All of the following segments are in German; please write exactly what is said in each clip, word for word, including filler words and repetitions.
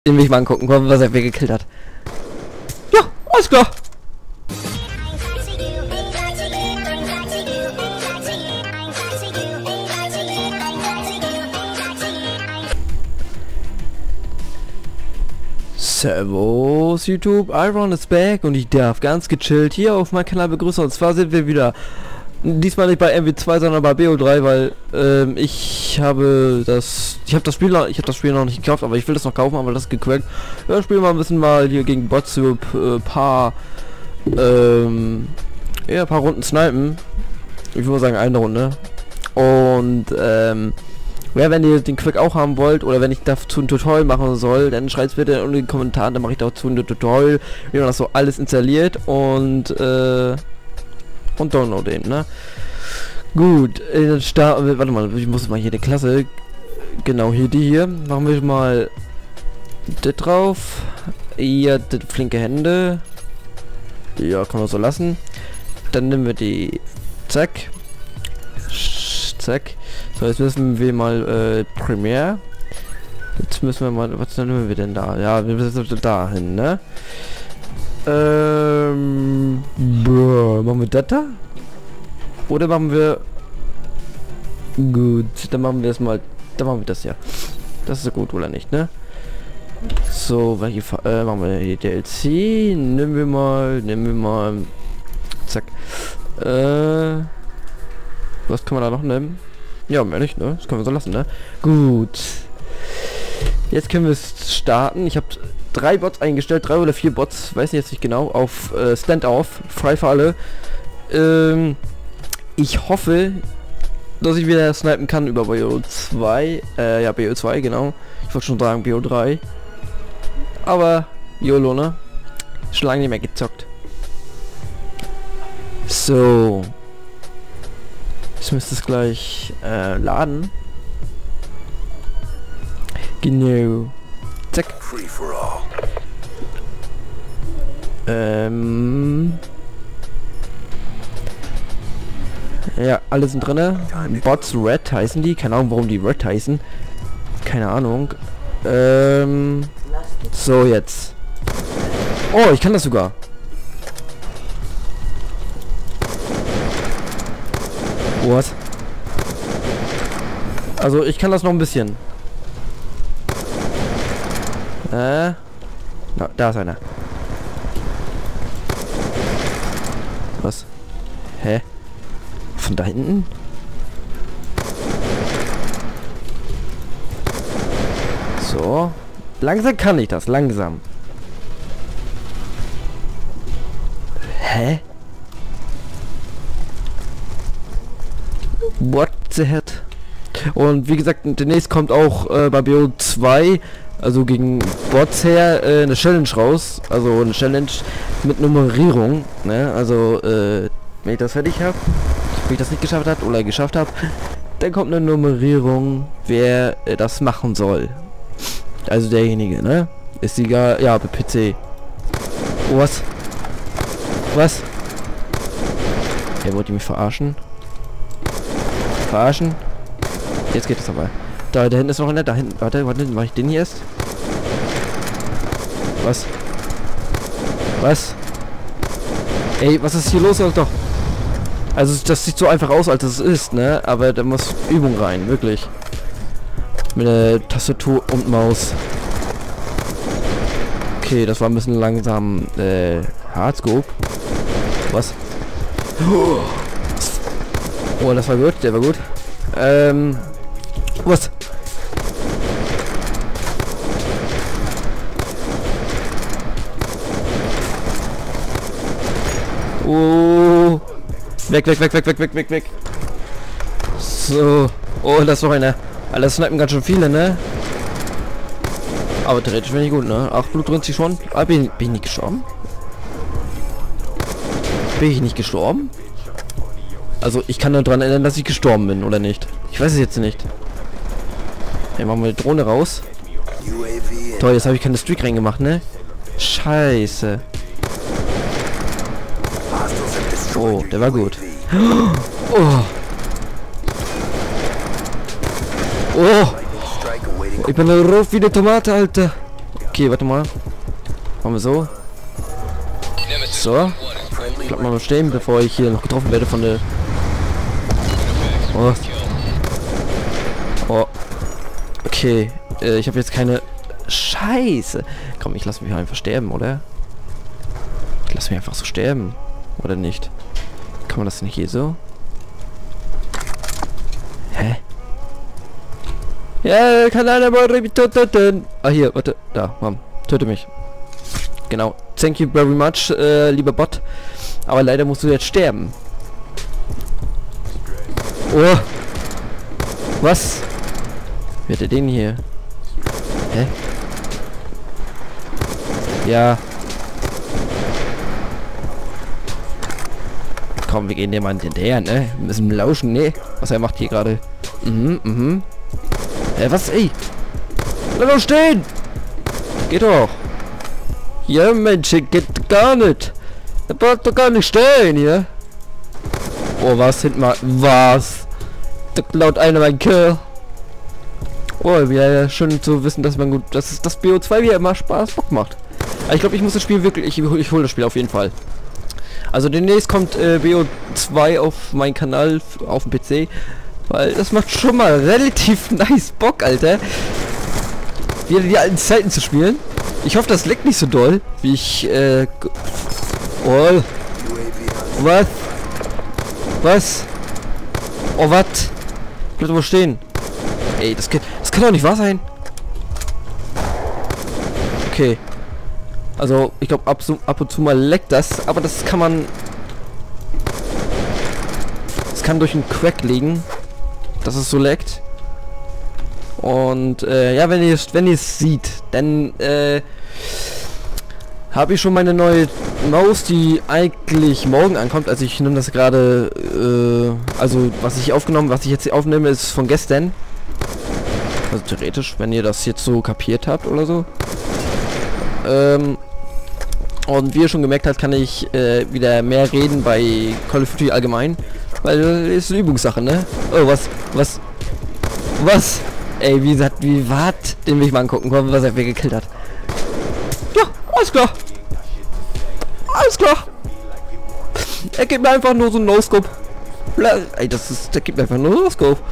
Den will ich mal angucken, was er wer gekillt hat. Ja, alles klar. Servus YouTube, Iron is back und ich darf ganz gechillt hier auf meinem Kanal begrüßen. Und zwar sind wir wieder, diesmal nicht bei M W zwei, sondern bei B O drei, weil ähm, ich habe das, ich habe das Spiel noch, ich habe das Spiel noch nicht gekauft, aber ich will das noch kaufen, aber das ist gecrackt. Ja, spielen wir ein bisschen mal hier gegen Bots so äh, paar, ähm, ja, paar Runden snipen. Ich würde sagen eine Runde. Und ähm, ja, wenn ihr den Quick auch haben wollt oder wenn ich dazu ein Tutorial machen soll, dann schreibt es bitte in den Kommentaren, dann mache ich dazu ein Tutorial, wie man das so alles installiert und äh, und download den, ne? Gut, äh, starten, warte mal, ich muss mal hier die Klasse, genau hier die hier, machen wir mal das drauf, ja, das flinke Hände, ja, kann man so lassen, dann nehmen wir die, zack, zack. So, jetzt müssen wir mal äh, Premiere. Jetzt müssen wir mal, was nehmen wir denn da? Ja, wir müssen da hin, ne? Ähm, bro, machen wir das da? Oder machen wir... Gut, dann machen wir es mal, dann machen wir das ja. Das ist gut, oder nicht, ne? So, welche Fa äh, machen wir hier D L C? Nehmen wir mal, nehmen wir mal... Zack. Äh... Was kann man da noch nehmen? Ja, mehr nicht, ne? Das können wir so lassen, ne? Gut. Jetzt können wir es starten. Ich habe drei Bots eingestellt, drei oder vier Bots, weiß jetzt nicht genau, auf äh, Stand-Off, frei für alle. Ähm, ich hoffe, dass ich wieder snipen kann über B O zwei. Äh, ja, B O zwei, genau. Ich wollte schon sagen B O drei. Aber, YOLO, ne? Schon lange nicht mehr gezockt. So. Jetzt müsste es gleich äh, laden. Genau. Zack. Ähm. Ja, alle sind drinne. Bots Red heißen die. Keine Ahnung, warum die Red heißen. Keine Ahnung. Ähm. So, jetzt. Oh, ich kann das sogar. Was? Also ich kann das noch ein bisschen. Äh. Na, da ist einer. Was? Hä? Von da hinten? So. Langsam kann ich das, langsam. Hä? What the heck? Und wie gesagt, demnächst kommt auch äh, bei B O zwei, also gegen Bots her, äh, eine Challenge raus. Also eine Challenge mit Nummerierung. Ne? Also, äh, wenn ich das fertig habe, wenn ich das nicht geschafft habe oder geschafft habe, dann kommt eine Nummerierung, wer äh, das machen soll. Also derjenige, ne? Ist egal, ja, bei P C. Oh, was? Was? Er wollte mich verarschen. Verarschen. Jetzt geht es aber. Da, da hinten ist noch einer. Da hinten. Warte, warte, mach ich den hier erst. Was? Was? Ey, was ist hier los? Doch. Also das sieht so einfach aus, als es ist, ne? Aber da muss Übung rein, wirklich. Mit der Tastatur und Maus. Okay, das war ein bisschen langsam. Äh, Hardscope. Was? Oh, das war gut, der war gut. Ähm, was? Oh, weg, weg, weg, weg, weg, weg, weg, weg. So, oh, das ist noch einer. Alle snipen ganz schön viele, ne? Aber theoretisch bin ich gut, ne? Ach, Blut drin sich schon. Ah, bin, bin ich nicht gestorben? Bin ich nicht gestorben? Also ich kann nur daran erinnern, dass ich gestorben bin, oder nicht? Ich weiß es jetzt nicht. Hey, machen wir die Drohne raus. Toll, jetzt habe ich keine Streak reingemacht, ne? Scheiße. Oh, der war gut. Oh. Oh. Ich bin rot wie eine Tomate, Alter. Okay, warte mal. Machen wir so. So. Ich bleib mal stehen, bevor ich hier noch getroffen werde von der... Oh. Oh. Okay. Äh, ich habe jetzt keine... Scheiße. Komm, ich lasse mich einfach sterben, oder? Ich lasse mich einfach so sterben. Oder nicht? Kann man das nicht hier so? Hä? Ja, kann einer mal töten. Ah, hier, warte. Da, Mann. Töte mich. Genau. Thank you very much, äh, lieber Bot. Aber leider musst du jetzt sterben. Oh. Was? Wer hat den hier? Hä? Ja. Komm, wir gehen dem mal hinterher, ne? Wir müssen lauschen, ne? Was er macht hier gerade. Mhm, mhm. Hä, was, ey? Bleib doch stehen! Geht doch. Ja, Mensch, geht gar nicht. Er bleibt doch gar nicht stehen hier. Oh, was hinten mal. Was? Da klaut einer mein Kill. Oh, ja, schön zu wissen, dass man gut, dass es das B O zwei wieder immer Spaß Bock macht. Aber ich glaube, ich muss das Spiel wirklich, ich, ich hole das Spiel auf jeden Fall. Also demnächst kommt äh, B O zwei auf meinen Kanal, auf dem P C, weil das macht schon mal relativ nice Bock, Alter. Wieder die alten Zeiten zu spielen. Ich hoffe, das leckt nicht so doll, wie ich, äh... Oh. Was? Was? Oh, was? Bleib mal stehen. Ey, das kann, das kann doch nicht wahr sein. Okay. Also, ich glaube, ab, so, ab und zu mal leckt das, aber das kann man... Das kann durch einen Crack liegen, dass es so leckt. Und, äh, ja, wenn ihr es wenn ihr es sieht, dann, äh... habe ich schon meine neue Maus, die eigentlich morgen ankommt. Also ich nehme das gerade, äh, also was ich aufgenommen, was ich jetzt aufnehme, ist von gestern. Also theoretisch, wenn ihr das jetzt so kapiert habt oder so. Ähm, und wie ihr schon gemerkt habt, kann ich äh, wieder mehr reden bei Call of Duty allgemein. Weil das ist eine Übungssache, ne? Oh, was, was, was? Ey, wie gesagt, wie, was? Den will ich mal angucken, was er gekillt hat. Ja, alles klar. Alles klar. Er gibt mir einfach nur so einen No-Scope. Ey, das ist, der gibt mir einfach nur einen No-Scope.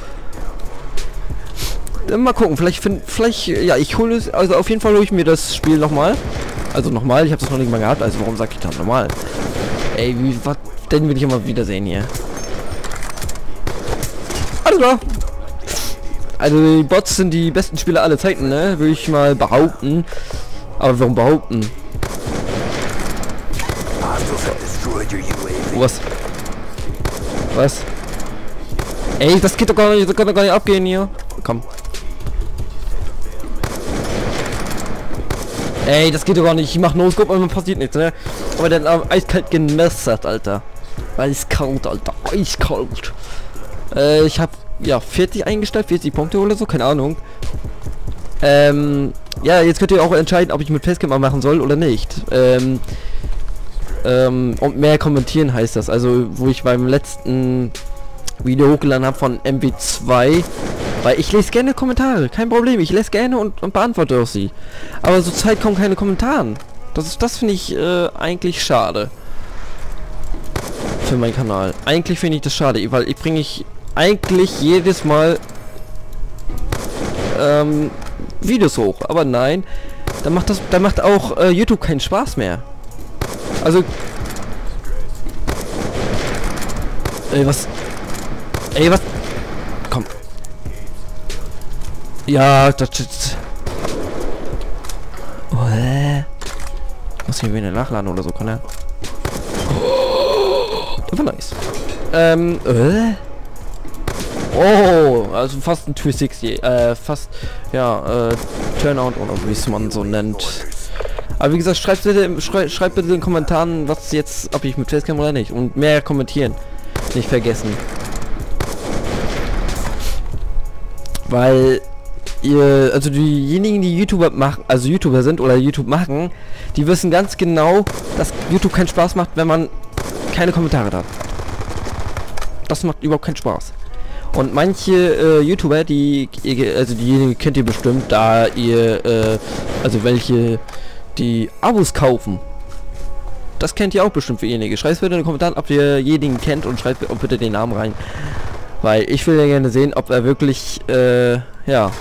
Mal gucken, vielleicht find, vielleicht, ja, ich hole es, also auf jeden Fall hole ich mir das Spiel nochmal. Also nochmal, ich habe das noch nicht mal gehabt, also warum sag ich das nochmal? Ey, wie, was, den will ich immer wiedersehen hier. Alles klar. Also die Bots sind die besten Spieler aller Zeiten, ne? Würde ich mal behaupten. Aber warum behaupten? Was? Was? Ey, das geht doch gar nicht, das kann doch gar nicht abgehen hier. Komm. Ey, das geht doch gar nicht. Ich mach No-Scope und man passiert nichts, ne? Aber dann ähm, eiskalt gemessert, Alter. Eiskalt, Alter. Eiskalt. Äh, ich hab ja vierzig eingestellt, vierzig Punkte oder so, keine Ahnung. Ähm, ja, jetzt könnt ihr auch entscheiden, ob ich mit Facecam mal machen soll oder nicht. Ähm, ähm, und mehr kommentieren heißt das. Also, wo ich beim letzten Video hochgeladen habe von M W zwei, weil ich lese gerne Kommentare, kein Problem, ich lese gerne und, und beantworte auch sie. Aber zur Zeit kommen keine Kommentare. Das ist, das finde ich äh, eigentlich schade. Für meinen Kanal. Eigentlich finde ich das schade, weil ich bringe ich eigentlich jedes Mal ähm, Videos hoch, aber nein, dann macht das, dann macht auch äh, YouTube keinen Spaß mehr. Also, ey, was, ey, was, komm, ja, das, das oh, äh. muss ich wieder nachladen oder so, kann er? Oh, das war nice. Ähm, äh? Oh, also fast ein dreihundertsechzig, äh, fast, ja, äh, Turnout oder wie es man so nennt. Aber wie gesagt, schreibt bitte, schrei, schreibt bitte in den Kommentaren, was jetzt, ob ich mit Facecam oder nicht. Und mehr kommentieren. Nicht vergessen. Weil ihr, also diejenigen, die YouTuber machen, also YouTuber sind oder YouTube machen, die wissen ganz genau, dass YouTube keinen Spaß macht, wenn man keine Kommentare hat. Das macht überhaupt keinen Spaß. Und manche äh, YouTuber, die, also die kennt ihr bestimmt, da ihr, äh, also welche, die Abos kaufen. Das kennt ihr auch bestimmt für jenige. Schreibt bitte in den Kommentaren, ob ihr jenigen kennt und schreibt bitte den Namen rein. Weil ich will ja gerne sehen, ob er wirklich, äh, ja,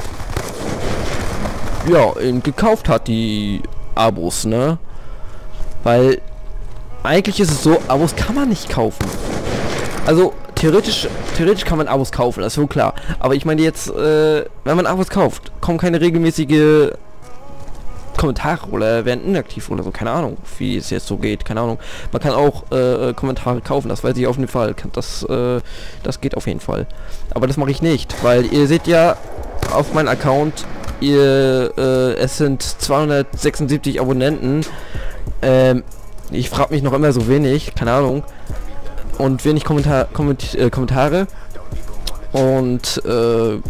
ja, ihn gekauft hat, die Abos, ne? Weil eigentlich ist es so, Abos kann man nicht kaufen. Also theoretisch, theoretisch kann man Abos kaufen, das ist wohl klar. Aber ich meine jetzt, äh, wenn man Abos kauft, kommen keine regelmäßige Kommentare oder werden inaktiv oder so, keine Ahnung, wie es jetzt so geht, keine Ahnung. Man kann auch äh, Kommentare kaufen, das weiß ich auf jeden Fall. Das, äh, das geht auf jeden Fall. Aber das mache ich nicht, weil ihr seht ja auf meinem Account, ihr, äh, es sind zweihundertsechsundsiebzig Abonnenten. Ähm, ich frage mich noch immer so wenig, keine Ahnung. Und wenig Kommentar Komment äh, Kommentare. Und äh,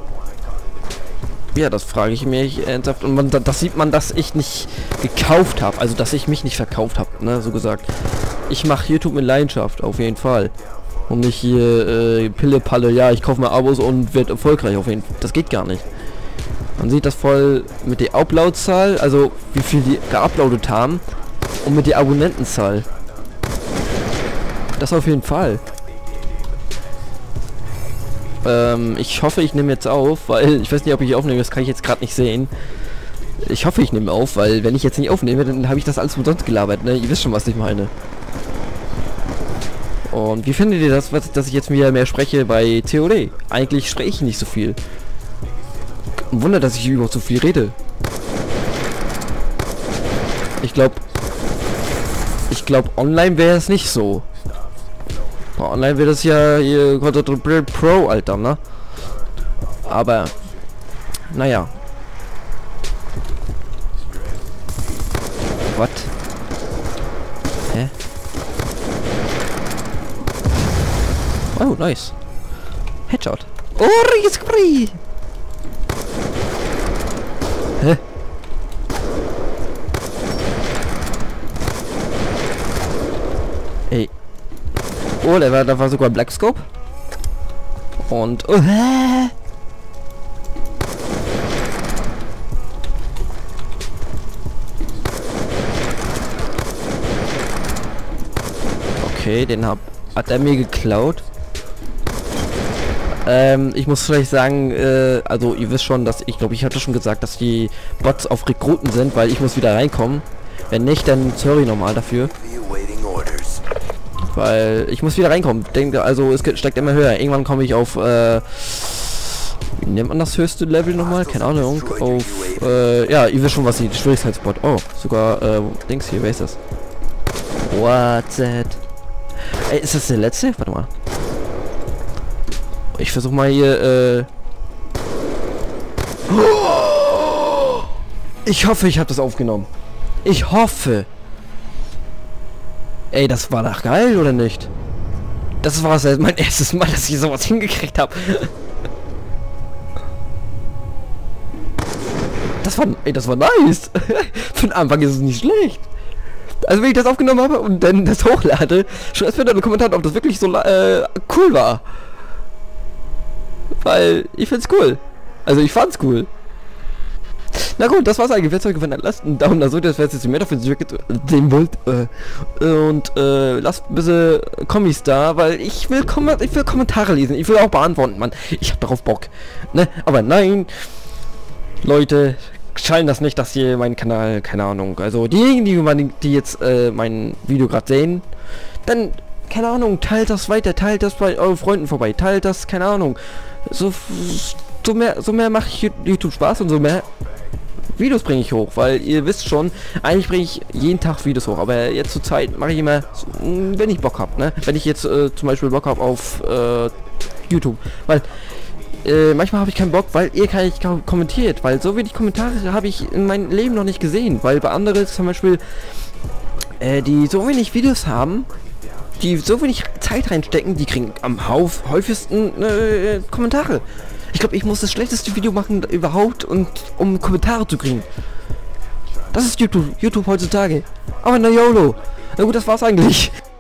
ja, das frage ich mich ernsthaft. Und man, das sieht man, dass ich nicht gekauft habe. Also, dass ich mich nicht verkauft habe, ne, so gesagt. Ich mache YouTube mit Leidenschaft, auf jeden Fall. Und nicht hier äh, Pille-Palle, ja, ich kaufe mal Abos und werde erfolgreich auf jeden Fall. Das geht gar nicht. Man sieht das voll mit der Upload-Zahl, also wie viel die geuploadet haben. Und mit der Abonnentenzahl. Das auf jeden Fall. Ähm, ich hoffe, ich nehme jetzt auf, weil ich weiß nicht, ob ich aufnehme, das kann ich jetzt gerade nicht sehen. Ich hoffe, ich nehme auf, weil wenn ich jetzt nicht aufnehme, dann habe ich das alles umsonst gelabert, ne? Ihr wisst schon, was ich meine. Und wie findet ihr das, was, dass ich jetzt wieder mehr spreche bei C O D? Eigentlich spreche ich nicht so viel. Ein Wunder, dass ich überhaupt so viel rede. Ich glaube, ich glaube, online wäre es nicht so. Online wird es ja hier Pro, Alter, ne? Aber, naja. What? Hä? Oh, nice. Headshot. Oh, Riesgri! Hä? Ey. Oh, der war, da war sogar Black Scope. Und oh, hä? Okay, den hab, hat er mir geklaut. Ähm, ich muss vielleicht sagen, äh, also ihr wisst schon, dass ich glaube, ich hatte schon gesagt, dass die Bots auf Rekruten sind, weil ich muss wieder reinkommen. Wenn nicht, dann sorry nochmal dafür. Weil ich muss wieder reinkommen. Denke, also es steigt immer höher. Irgendwann komme ich auf, äh, wie nennt man das höchste Level nochmal? Keine Ahnung. Auf, äh, ja, ihr wisst schon, was die Schwierigkeitsbot. Oh, sogar, äh, Dings hier, wer ist das? What's that? Ey, ist das der letzte? Warte mal. Ich versuche mal hier, äh... Ich hoffe, ich habe das aufgenommen. Ich hoffe. Ey, das war doch geil, oder nicht? Das war mein erstes Mal, dass ich sowas hingekriegt habe. Das war, ey, das war nice. Für den Anfang ist es nicht schlecht. Also wenn ich das aufgenommen habe und dann das hochlade, schreibt mir dann in den Kommentaren, ob das wirklich so äh, cool war. Weil ich find's cool. Also ich fand's cool. Na gut, das war's eigentlich. Wenn es euch gefallen hat, lasst einen Daumen da so, das wäre jetzt mehr dafür sehen wollt. Äh, und äh, lasst ein bisschen Kommis da, weil ich will, Kom ich will Kommentare lesen. Ich will auch beantworten, Mann. Ich hab darauf Bock. Ne? Aber nein, Leute, scheint das nicht, dass hier meinen Kanal, keine Ahnung. Also diejenigen, die, die jetzt äh, mein Video gerade sehen, dann, keine Ahnung, teilt das weiter, teilt das bei euren Freunden vorbei, teilt das, keine Ahnung. So, so mehr, so mehr mache ich YouTube Spaß und so mehr Videos bringe ich hoch, weil ihr wisst schon, eigentlich bringe ich jeden Tag Videos hoch, aber jetzt zur Zeit mache ich immer, wenn ich Bock habe, ne? Wenn ich jetzt äh, zum Beispiel Bock habe auf äh, YouTube, weil äh, manchmal habe ich keinen Bock, weil ihr kann ich kommentiert, weil so wenig Kommentare habe ich in meinem Leben noch nicht gesehen, weil bei anderen zum Beispiel, äh, die so wenig Videos haben, die so wenig Zeit reinstecken, die kriegen am Hauf häufigsten äh, Kommentare. Ich glaube, ich muss das schlechteste Video machen überhaupt, und um Kommentare zu kriegen. Das ist YouTube, YouTube heutzutage. Aber na YOLO. Na gut, das war's eigentlich.